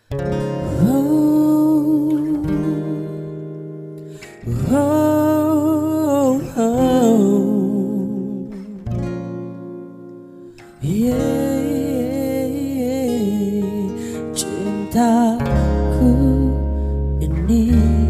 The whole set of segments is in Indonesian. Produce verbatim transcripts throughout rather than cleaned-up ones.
Oh, oh, oh. Yeah, cintaku ini,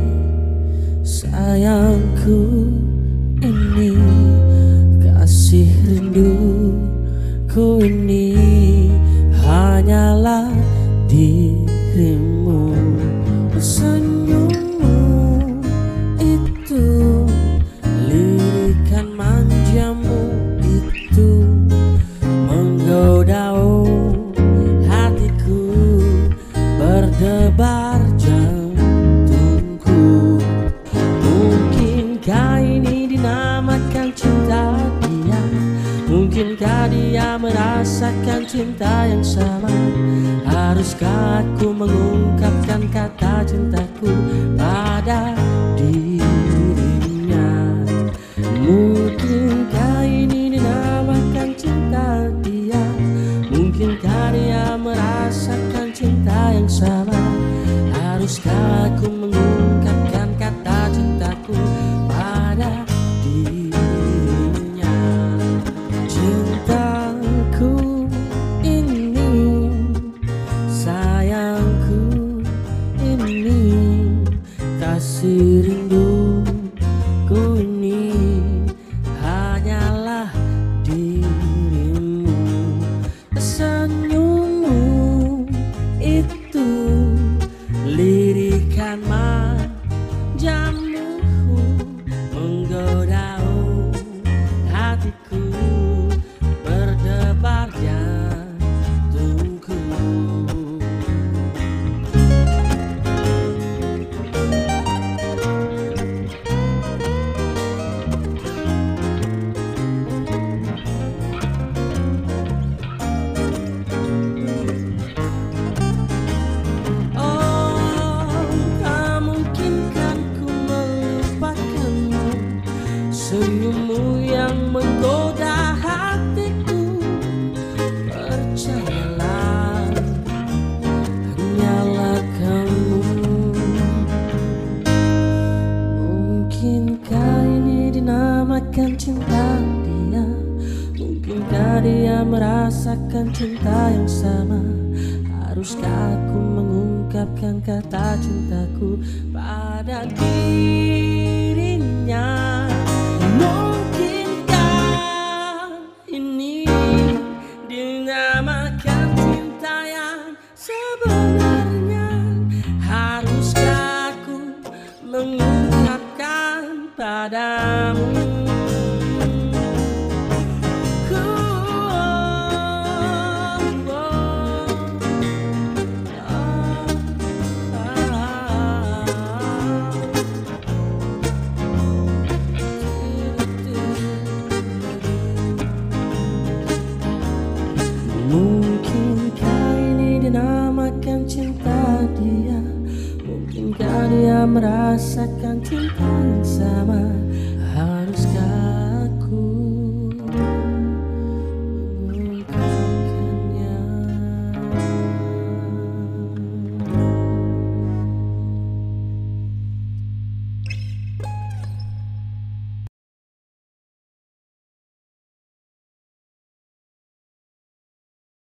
sayangku ini, kasih rinduku ini hanyalah dirimu. Senyummu itu, lirikan manjamu itu, menggoda hatiku, berdebar jantungku. Mungkinkah ini dinamakan cinta dia? Mungkinkah dia merasakan cinta yang sama? Haruskah aku mengungkapkan kata cintaku pada dirinya? Mungkinkah ini dinamakan cinta dia? Mungkinkah dia merasakan cinta yang sama? Haruskah aku mengungkapkan kata cintaku pada dirinya? Cintaku ini, sayangku ini, kasih rinduku ini hanyalah dirimu. Senyummu itu, lirikan manjamu, menggoda hatiku, berdebar jantungku. Senyummu yang menggoda hatiku, percayalah hanyalah kamu. Mungkinkah ini dinamakan cinta dia? Mungkinkah dia merasakan cinta yang sama? Haruskah aku mengungkapkan kata cintaku pada dirinya? Mungkinkah ini dinamakan cinta yang sebenarnya? Haruskah aku mengungkapkan padamu? Mungkinkah ini dinamakan cinta dia? Mungkinkah dia merasakan cinta yang sama?